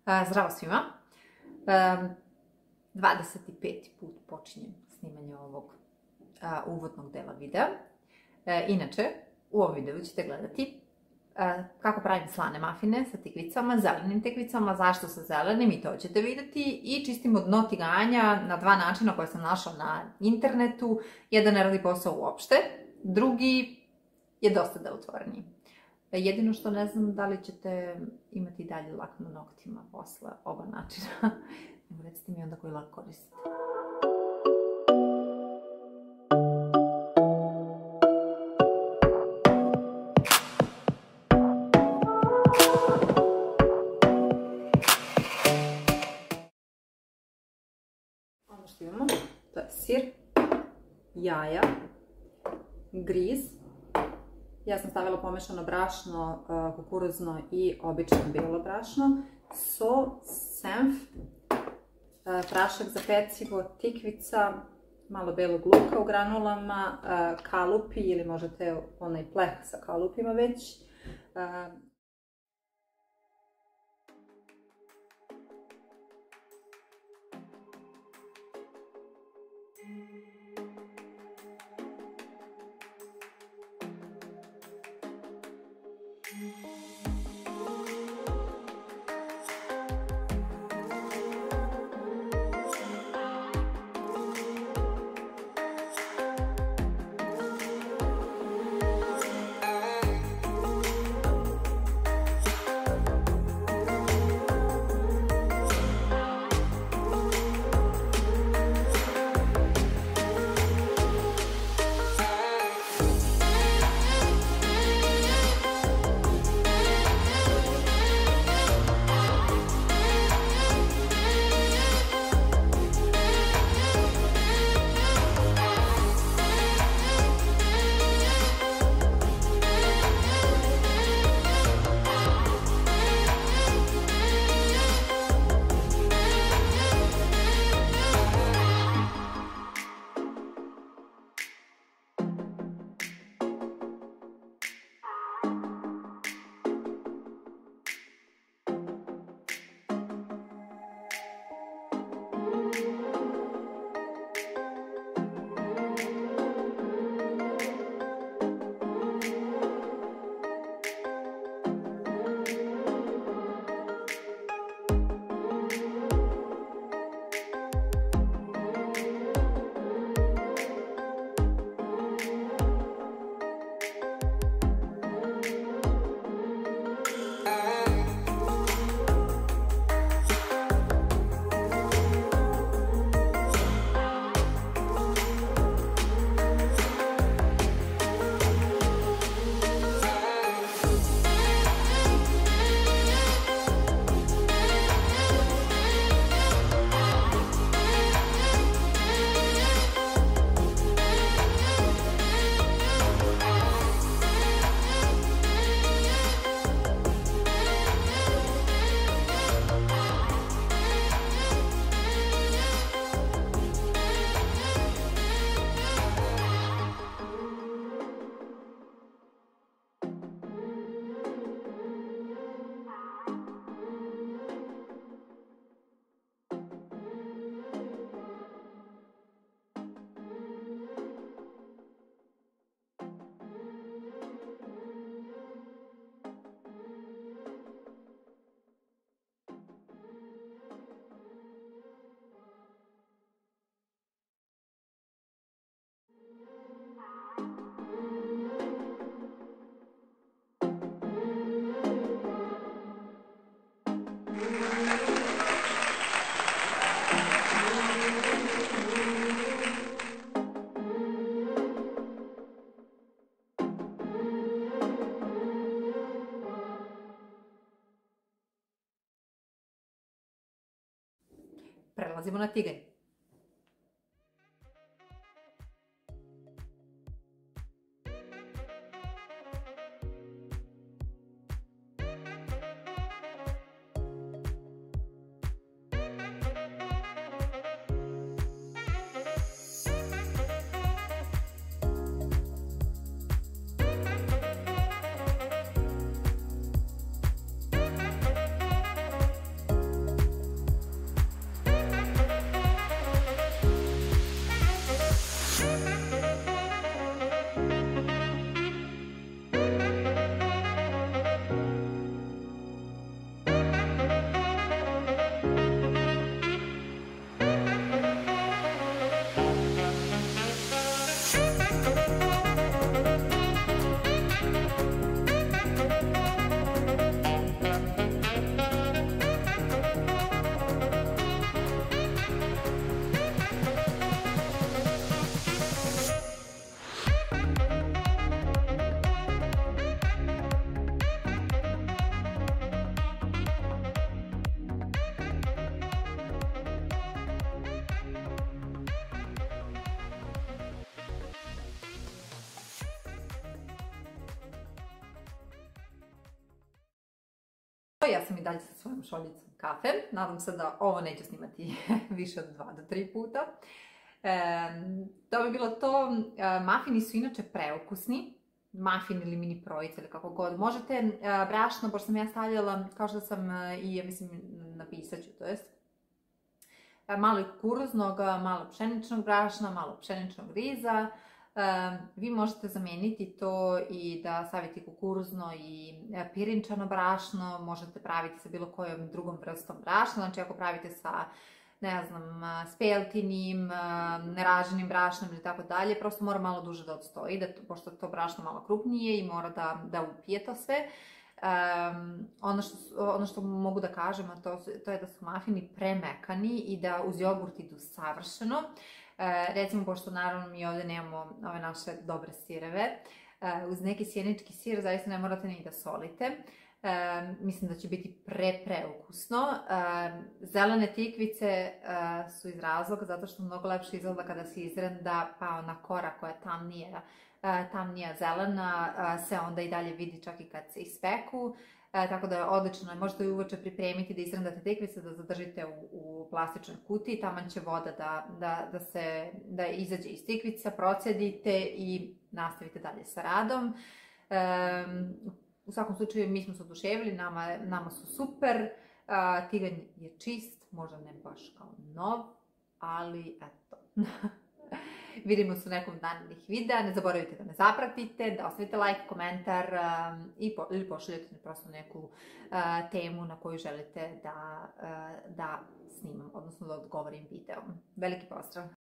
Zdravo svima. 25. put počinjem snimanje ovog uvodnog dela videa. Inače, u ovom videu ćete gledati kako pravim slane mafine sa tikvicama, zelenim tikvicama. Zašto sa zelenim, i to ćete vidjeti. I čistimo dno tiganja na dva načina koje sam našla na internetu. Jedan ne radi posao uopšte, drugi je dosta delotvorniji. Jedino što ne znam da li ćete imati dalje lak na noktima posle oba načina. Nego recite mi onda koji lak koristite. Ono što imamo, to je sir, jaja, griz. Ja sam stavila pomešano brašno, kukuruzno i obično bilo brašno, so, senf, prašak za pecivo, tikvica, malo belog luka u granulama, kalupi ili možete onaj pleh sa kalupima već. Prelazimo na tiganj. Ja sam i dalje sa svojom šoljicom kafe. Nadam se da ovo neću snimati više od 2 do 3 puta. To bi bilo to. Mafini su inače preukusni. Mafin ili mini projice ili kako god. Možete brašno, pošto sam ja stavljala, kao što sam i ja mislim napisat ću, to jest malo kukuruznog, malo pšeničnog brašna, malo pšeničnog riza. Vi možete zameniti to i da stavite kukuruzno i pirinčano brašno, možete praviti sa bilo kojom drugom vrstom brašna, znači ako pravite sa, ne znam, speltinim, neraženim brašnom ili tako dalje, prosto mora malo duže da odstoji, pošto je to brašno malo krupnije i mora da upije to sve. Ono što mogu da kažem, to je da su mafini premekani i da uz jogurt idu savršeno. Recimo, pošto naravno mi ovdje nemamo ove naše dobre sireve, uz neki sjenički sir zaista ne morate ni da solite. Mislim da će biti preukusno. Zelene tikvice su iz razloga zato što mnogo lepše izgleda kada se izrenda, pa ona kora koja je tamnija zelena se onda i dalje vidi čak i kad se ispeku. Tako da je odlično, možete ju uveče pripremiti da izrendate tikvice, da zadržite u plastičnoj kutiji, taman će voda da izađe iz tikvica, procedite i nastavite dalje sa radom. U svakom slučaju mi smo se oduševili, nama su super, tiganj je čist, možda ne baš kao nov, ali eto. Vidimo se u nekom danih videa, ne zaboravite da me zapratite, da ostavite like, komentar ili pošaljete prosto neku temu na koju želite da snimam, odnosno da odgovorim videom. Veliki pozdrav!